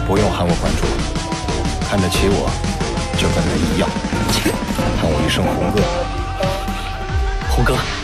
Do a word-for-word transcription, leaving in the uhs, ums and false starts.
不用喊我关主，看得起我，就跟他一样，喊我一声红哥。 红哥。